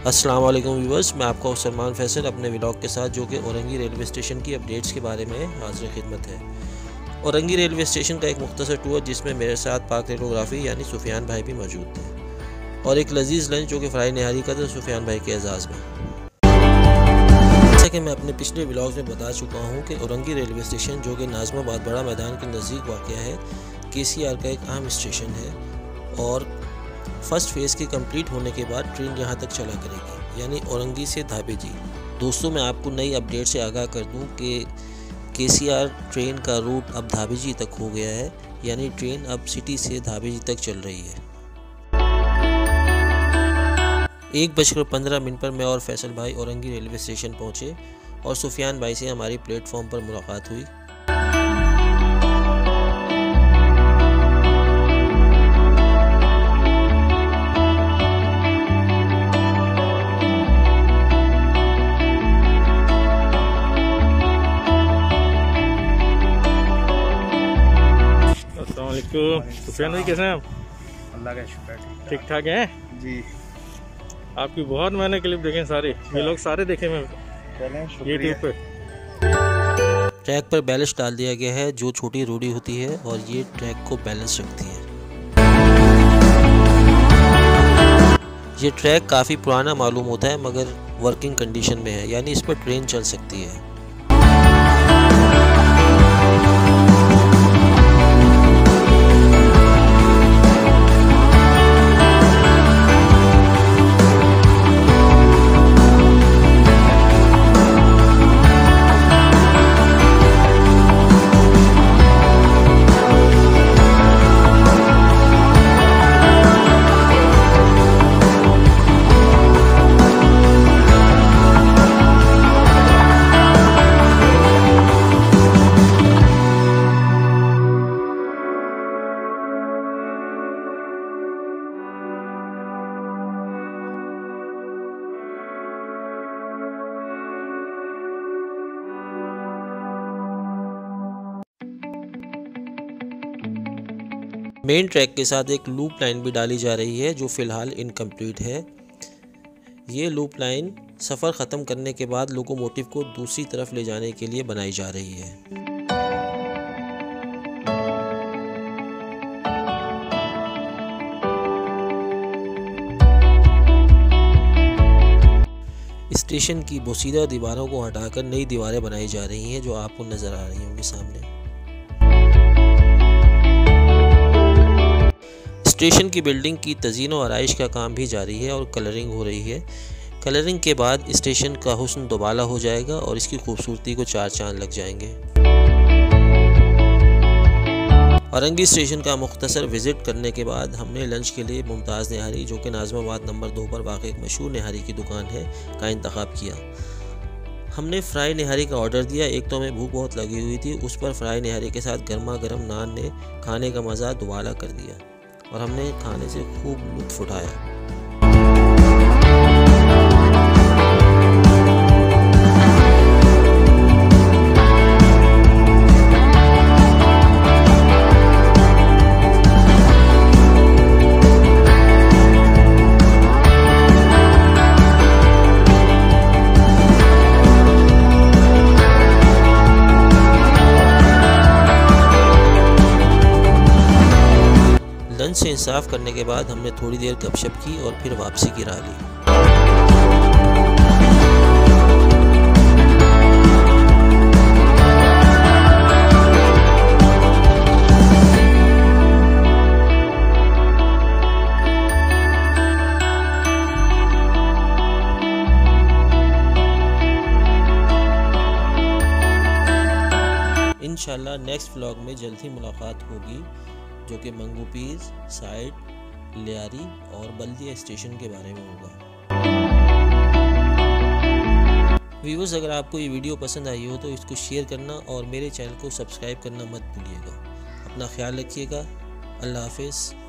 अस्सलाम वालेकुम व्यूअर्स, मैं आपका सलमान फैसल अपने व्लॉग के साथ जो कि औरंगी रेलवे स्टेशन की अपडेट्स के बारे में हाजिर खिदमत है। औरंगी रेलवे स्टेशन का एक मुख्तसर टूर जिसमें मेरे साथ पाक रेलोग्राफी यानी सुफियान भाई भी मौजूद थे और एक लजीज़ लंच जो कि फ्राई निहारी का था सुफियान भाई के एजाज़ में। जैसा कि मैं अपने पिछले व्लॉग में बता चुका हूँ कि औरंगी रेलवे स्टेशन जो कि नाज़िमाबाद बड़ा मैदान के नज़दीक वाक़ है, KCR का एक अहम स्टेशन है और फर्स्ट फेज़ के कंप्लीट होने के बाद ट्रेन यहाँ तक चला करेगी यानी औरंगी से धाबेजी। दोस्तों, मैं आपको नई अपडेट से आगाह कर दूँ कि KCR ट्रेन का रूट अब धाबेजी तक हो गया है, यानी ट्रेन अब सिटी से धाबेजी तक चल रही है। 1:15 पर मैं और फैसल भाई औरंगी रेलवे स्टेशन पहुँचे और सुफियान भाई से हमारी प्लेटफॉर्म पर मुलाकात हुई। सुफियान भाई कैसे हैं आप? अल्लाह का शुक्र ठीक ठाक हैं जी। आपकी बहुत मैंने क्लिप देखे सारे, ये लोग सारे देखे मैं यूट्यूब पे। ट्रैक पर बैलेंस डाल दिया गया है जो छोटी रोड़ी होती है और ये ट्रैक को बैलेंस रखती है। ये ट्रैक काफ़ी पुराना मालूम होता है मगर वर्किंग कंडीशन में है, यानी इस पर ट्रेन चल सकती है। मेन ट्रैक के साथ एक लूप लाइन भी डाली जा रही है जो फ़िलहाल इनकम्प्लीट है। ये लूप लाइन सफ़र ख़त्म करने के बाद लोकोमोटिव को दूसरी तरफ ले जाने के लिए बनाई जा रही है। स्टेशन की बोसीदा दीवारों को हटाकर नई दीवारें बनाई जा रही हैं जो आपको नज़र आ रही होंगी सामने। स्टेशन की बिल्डिंग की तज़ीन और आराइश का काम भी जारी है और कलरिंग हो रही है। कलरिंग के बाद स्टेशन का हुस्न दोबाला हो जाएगा और इसकी खूबसूरती को चार चांद लग जाएंगे। औरंगी स्टेशन का मुख्तसर विज़िट करने के बाद हमने लंच के लिए मुमताज़ निहारी जो कि नाज़िमाबाद नंबर 2 पर वाक़ एक मशहूर निहारी की दुकान है का इंतखाब किया। हमने फ्राई निहारी का ऑर्डर दिया। एक तो हमें भूख बहुत लगी हुई थी, उस पर फ्राई निहारी के साथ गर्मा गर्म नान ने खाने का मज़ा दुबाला कर दिया और हमने खाने से खूब लुत्फ़ उठाया। लंच से इंसाफ करने के बाद हमने थोड़ी देर गपशप की और फिर वापसी की राह ली। इंशाल्लाह नेक्स्ट व्लॉग में जल्द ही मुलाकात होगी जो कि मंगू पीर, साइड, लियारी और बल्दिया स्टेशन के बारे में होगा। व्यूअर्स, अगर आपको ये वीडियो पसंद आई हो तो इसको शेयर करना और मेरे चैनल को सब्सक्राइब करना मत भूलिएगा। अपना ख्याल रखिएगा। अल्लाह हाफिज़।